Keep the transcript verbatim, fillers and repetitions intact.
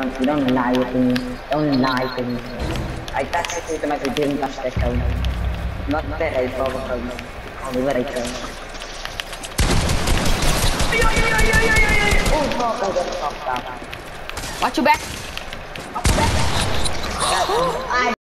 don't, you don't lie to me. Don't lie to me. I touched it with my I didn't touch the stone. Not that I provoked. Only what I tried. Oh fuck, I got fucked up. Watch your back. I